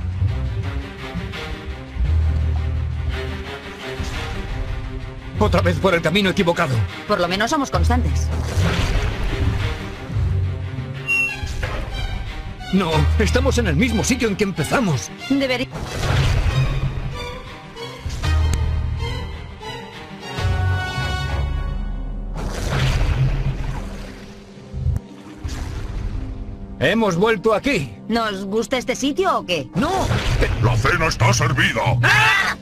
Otra vez por el camino equivocado. Por lo menos somos constantes. No, estamos en el mismo sitio en que empezamos. Debería... Hemos vuelto aquí. ¿Nos gusta este sitio o qué? ¡No! ¡La cena está servida! ¡Ah!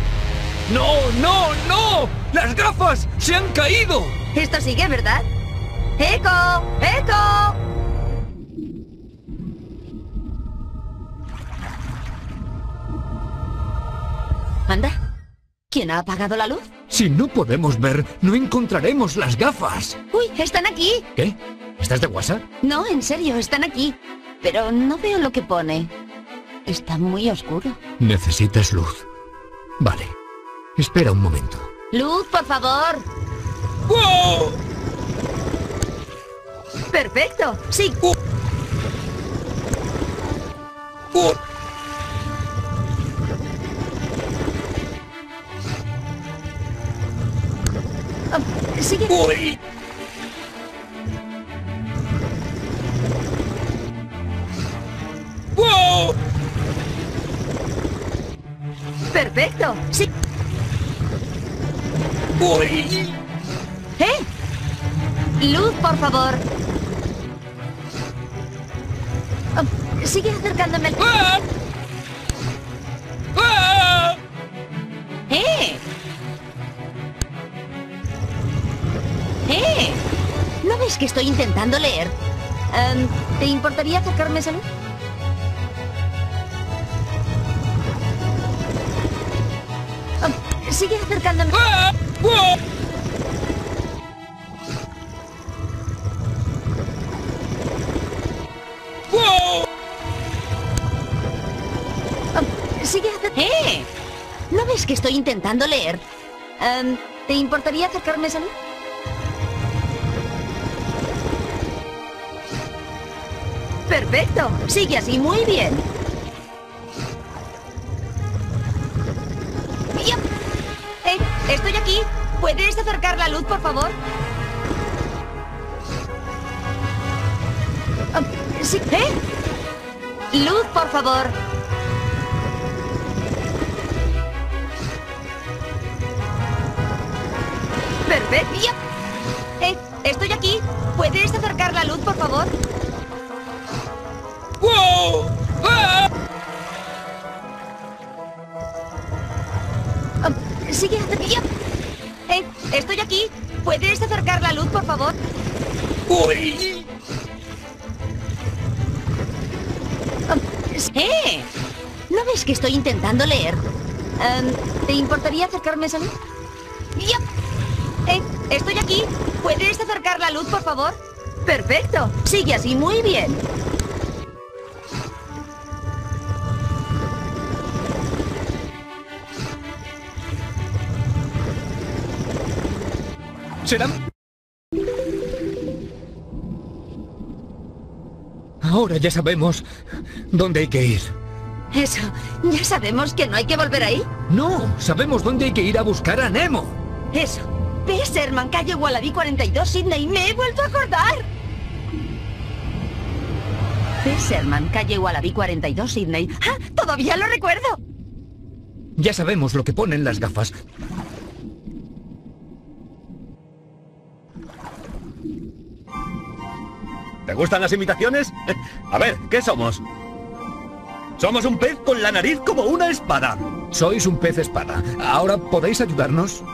¡No, no, no! ¡Las gafas se han caído! Esto sigue, ¿verdad? ¡Eco! ¡Eco! Anda, ¿quién ha apagado la luz? Si no podemos ver, no encontraremos las gafas. ¡Uy, están aquí! ¿Qué? ¿Estás de WhatsApp? No, en serio, están aquí. Pero no veo lo que pone. Está muy oscuro. Necesitas luz. Vale. Espera un momento. ¡Luz, por favor! ¡Wow! ¡Perfecto! ¡Sí! Uh. Uh. Oh, sigue. Uy. ¡Wow! ¡Perfecto! ¡Sí! ¡Uy! ¡Eh! ¡Luz, por favor! Oh, sigue acercándome al... ¡Ah! ¡Ah! ¡Eh! ¡Eh! ¿No ves que estoy intentando leer? Um, ¿Te importaría acercarme esa luz? Oh, sigue acercándome... ¡Ah! ¡Ah! ¡Wow! Oh, sigue acercándome... ¡Eh! ¿No ves que estoy intentando leer? Um, ¿Te importaría acercarme esa luz? ¡Perfecto! Sigue así, muy bien. ¡Ya! ¡Eh! ¡Estoy aquí! ¿Puedes acercar la luz, por favor? Oh, sí. ¿Eh? ¡Luz, por favor! ¡Perfecto! ¡Ya! ¡Eh! ¡Estoy aquí! ¿Puedes acercar la luz, por favor? ¡Wow! ¡Ah! Oh, sigue acercando. Eh, estoy aquí. ¿Puedes acercar la luz, por favor? ¡Uy! Oh, ¡eh! ¿No ves que estoy intentando leer? Um, ¿Te importaría acercarme esa luz? ¡Ya! Eh, estoy aquí. ¿Puedes acercar la luz, por favor? Perfecto. Sigue así, muy bien. ¿Será? Ahora ya sabemos dónde hay que ir. Eso, ¿ya sabemos que no hay que volver ahí? No, sabemos dónde hay que ir a buscar a Nemo. Eso, P. Sherman, calle Wallaby cuarenta y dos, Sydney. Me he vuelto a acordar. P. Sherman, calle Wallaby cuarenta y dos, Sydney. ¡Ah! ¡Todavía lo recuerdo! Ya sabemos lo que ponen las gafas. ¿Te gustan las imitaciones? A ver, ¿qué somos? Somos un pez con la nariz como una espada. Sois un pez espada. ¿Ahora podéis ayudarnos?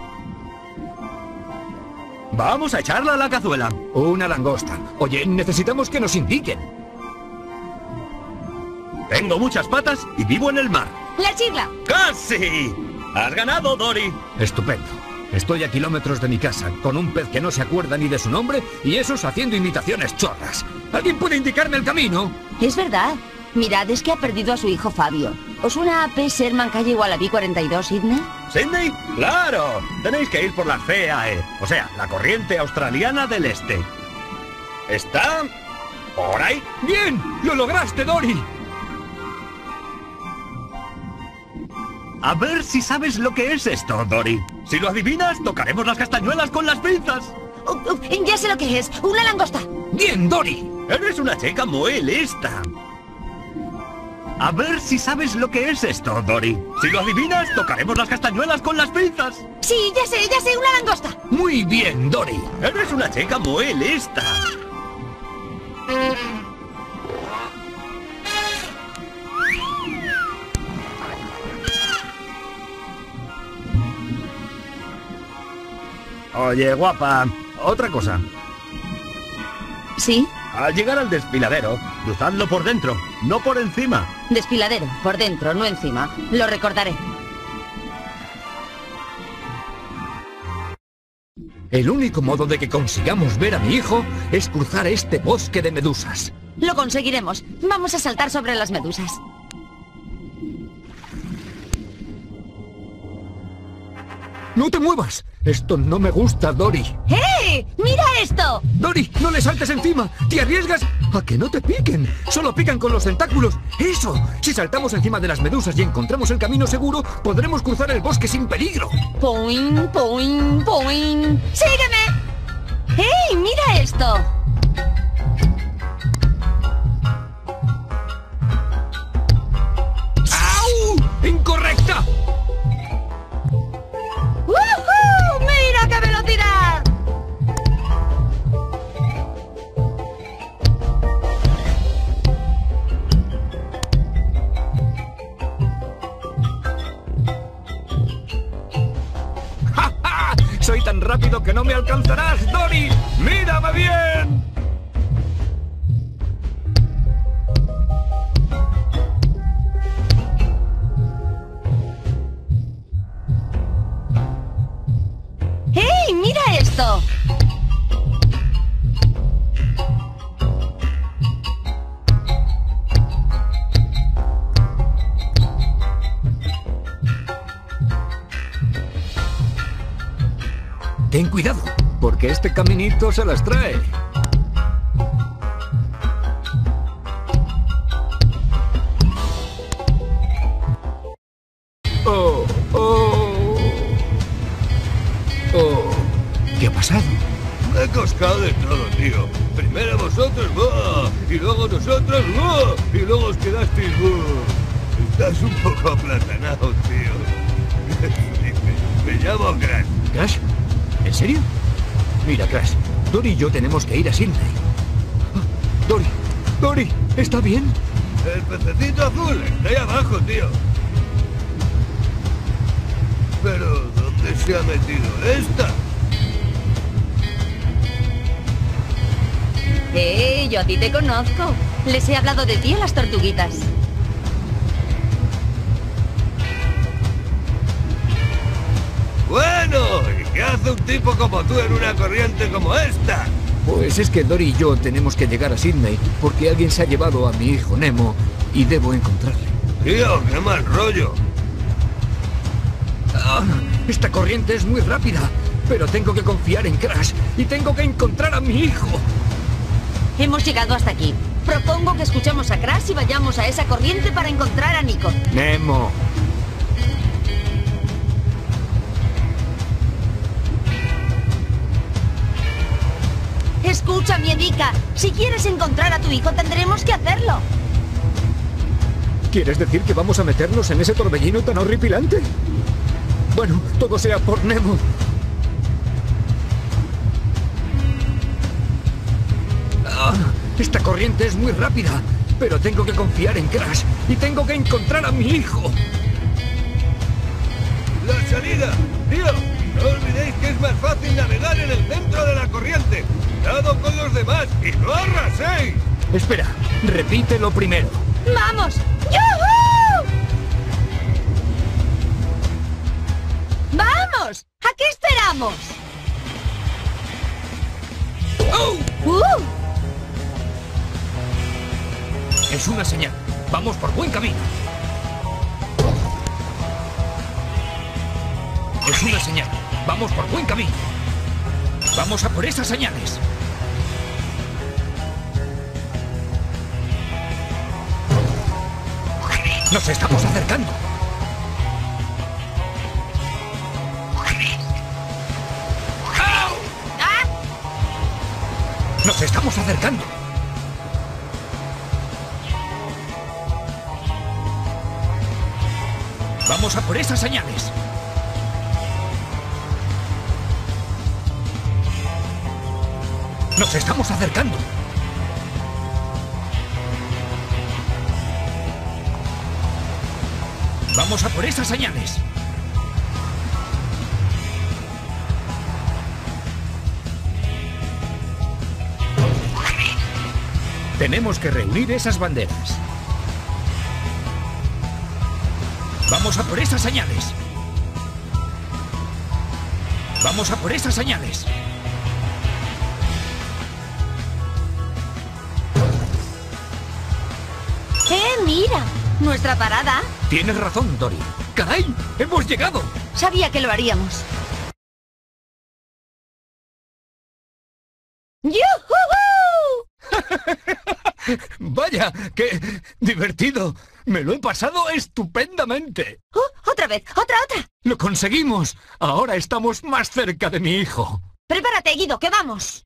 Vamos a echarla a la cazuela. Una langosta. Oye, necesitamos que nos indiquen. Tengo muchas patas y vivo en el mar. ¡La chirla! ¡Casi! ¡Has ganado, Dory! Estupendo. Estoy a kilómetros de mi casa, con un pez que no se acuerda ni de su nombre y esos haciendo imitaciones chorras. ¿Alguien puede indicarme el camino? Es verdad. Mirad, es que ha perdido a su hijo Fabio. ¿Os suena a P. Sherman, calle Wallaby cuarenta y dos, Sydney? ¿Sydney? ¡Claro! Tenéis que ir por la C A E, o sea, la corriente australiana del este. ¿Está por ahí? ¡Bien! ¡Lo lograste, Dory! A ver si sabes lo que es esto, Dory. Si lo adivinas, tocaremos las castañuelas con las pinzas. Uh, uh, ya sé lo que es. Una langosta. ¡Bien, Dory! Eres una chica muy lista. A ver si sabes lo que es esto, Dory. Si lo adivinas, tocaremos las castañuelas con las pinzas. Sí, ya sé, ya sé, una langosta. Muy bien, Dory. Eres una chica muy lista. Oye, guapa, otra cosa. ¿Sí? Al llegar al desfiladero, cruzadlo por dentro, no por encima. Desfiladero, por dentro, no encima. Lo recordaré. El único modo de que consigamos ver a mi hijo es cruzar este bosque de medusas. Lo conseguiremos. Vamos a saltar sobre las medusas. ¡No te muevas! Esto no me gusta, Dory. ¡Eh! ¡Mira esto! ¡Dory, no le saltes encima! ¡Te arriesgas a que no te piquen! ¡Solo pican con los tentáculos! ¡Eso! Si saltamos encima de las medusas y encontramos el camino seguro, podremos cruzar el bosque sin peligro. ¡Poing, poing, poing! ¡Sígueme! ¡Hey! ¡Mira esto! ¡Au! ¡Incorrecta! ¡Woohoo! ¡Mira qué velocidad! ¡Ja, ja! ¡Soy tan rápido que no me alcanzarás, Dory! ¡Mírame bien! ¡Hey! ¡Mira esto! Ten cuidado, porque este caminito se las trae. Oh, oh. Oh, ¿qué ha pasado? Me he coscado de todo, tío. Primero vosotros, ¡buah! Y luego nosotros, ¡buah! Y luego os quedasteis, ¡buah! Estás un poco aplatanado, tío. Me llamo Crash. ¿Crash? ¿En serio? Mira, Crash, Dory y yo tenemos que ir a Sydney. Oh, Dory, Dory, ¿está bien? El pececito azul está ahí abajo, tío. Pero, ¿dónde se ha metido esta? ¡Eh! Yo a ti te conozco. Les he hablado de ti a las tortuguitas. Bueno, ¿y qué hace un tipo como tú en una corriente como esta? Pues es que Dory y yo tenemos que llegar a Sydney porque alguien se ha llevado a mi hijo Nemo y debo encontrarle. Tío, qué mal rollo. Ah, esta corriente es muy rápida, pero tengo que confiar en Crash y tengo que encontrar a mi hijo. Hemos llegado hasta aquí. Propongo que escuchemos a Crash y vayamos a esa corriente para encontrar a Nico. Nemo. Escucha, miedica. Si quieres encontrar a tu hijo, tendremos que hacerlo. ¿Quieres decir que vamos a meternos en ese torbellino tan horripilante? Bueno, todo sea por Nemo. Ah, esta corriente es muy rápida, pero tengo que confiar en Crash y tengo que encontrar a mi hijo. ¡La salida! ¡Tío! No olvidéis que es más fácil navegar en el centro de la corriente. ¡Cuidado con los demás y no arraséis! Espera, repítelo primero. ¡Vamos! ¡Yuhu! ¡Vamos! ¿A qué esperamos? ¡Oh! ¡Uh! Es una señal. Vamos por buen camino. Es una señal. Vamos por buen camino. Vamos a por esas señales. Nos estamos acercando. ¡Au! ¡Ah! Nos estamos acercando. Vamos a por esas señales. Nos estamos acercando. Vamos a por esas señales. Tenemos que reunir esas banderas. Vamos a por esas señales. Vamos a por esas señales. ¡Eh, mira! ¡Nuestra parada! Tienes razón, Dory. ¡Caray! ¡Hemos llegado! Sabía que lo haríamos. ¡Yujú! ¡Vaya! ¡Qué divertido! ¡Me lo he pasado estupendamente! ¡Oh, otra vez! ¡Otra, otra! ¡Lo conseguimos! Ahora estamos más cerca de mi hijo. Prepárate, Guido, que vamos.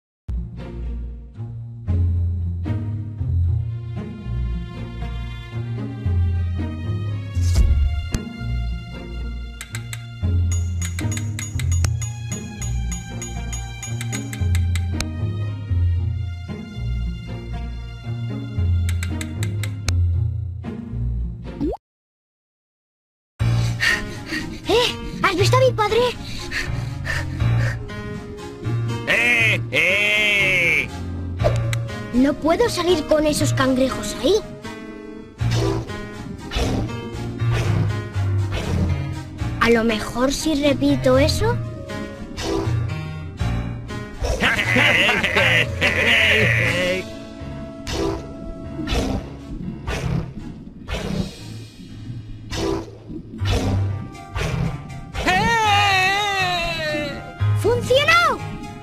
¿Has visto a mi padre? ¡Eh! ¡Eh! No puedo salir con esos cangrejos ahí. A lo mejor si repito eso... ¡Funcionó!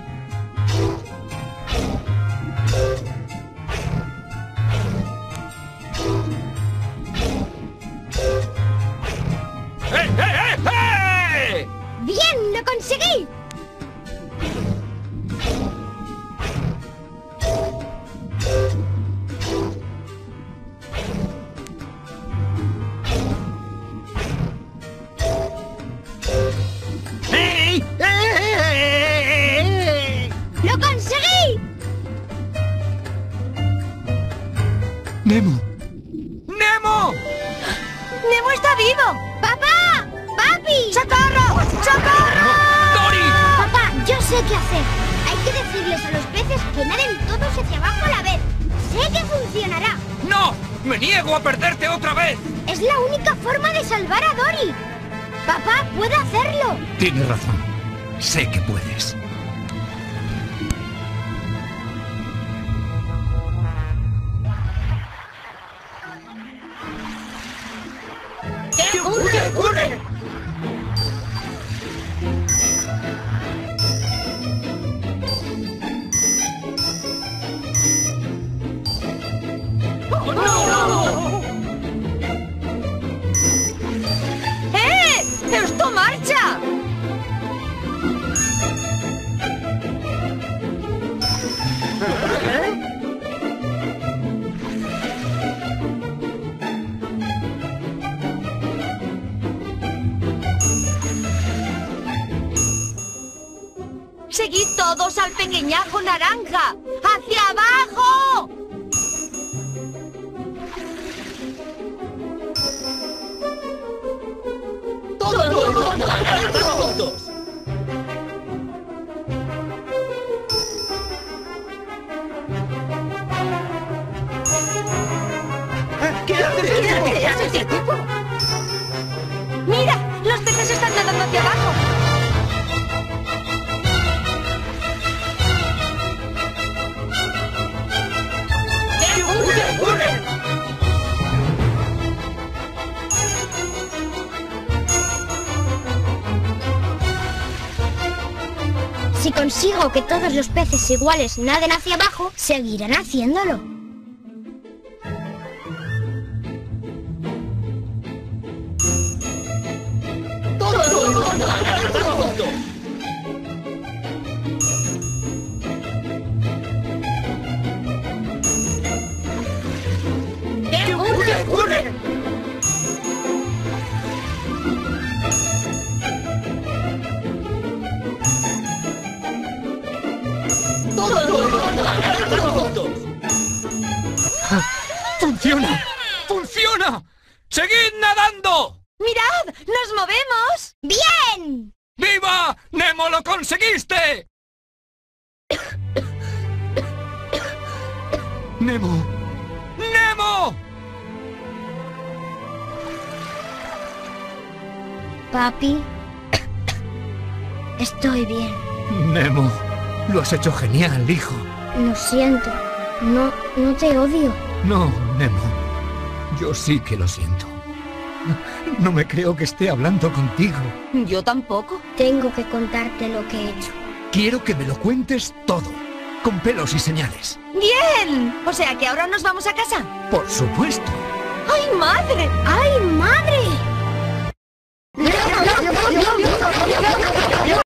¡Eh, eh, eh, eh! ¡Bien! ¡Lo conseguí! ¡Eh! ¡Eh! ¡Lo conseguí! ¡Nemo! ¡Nemo! ¡Nemo está vivo! ¡Papá! ¡Papi! ¡Socorro! ¡Socorro! ¡Dory! Papá, yo sé qué hacer. Hay que decirles a los peces que naden todos hacia abajo a la vez. Sé que funcionará. ¡No! ¡Me niego a perderte otra vez! Es la única forma de salvar a Dory. Papá, puedo hacerlo. Tienes razón. Sé que puedes. ¡Corre, corre! ¡Oh, no! ¡Eh! ¡Esto marcha! ¡Seguid todos al pequeñajo naranja! ¡Hacia abajo! ¡Todos! ¿Qué haces? ¿Qué haces, tipo? ¡Mira! ¡Los peces están nadando hacia abajo! ¡Corre, corre! Si consigo que todos los peces iguales naden hacia abajo, seguirán haciéndolo. ¡Corre, corre! ¡Funciona! ¡Funciona! ¡Seguid nadando! ¡Mirad! ¡Nos movemos! ¡Bien! ¡Viva! ¡Nemo, lo conseguiste! ¡Nemo! ¡Nemo! Papi, estoy bien. Nemo, lo has hecho genial, hijo. Lo siento. No, no te odio. No, Nemo. Yo sí que lo siento. No me creo que esté hablando contigo. Yo tampoco. Tengo que contarte lo que he hecho. Quiero que me lo cuentes todo, con pelos y señales. ¡Bien! O sea que ahora nos vamos a casa. Por supuesto. ¡Ay, madre! ¡Ay, madre!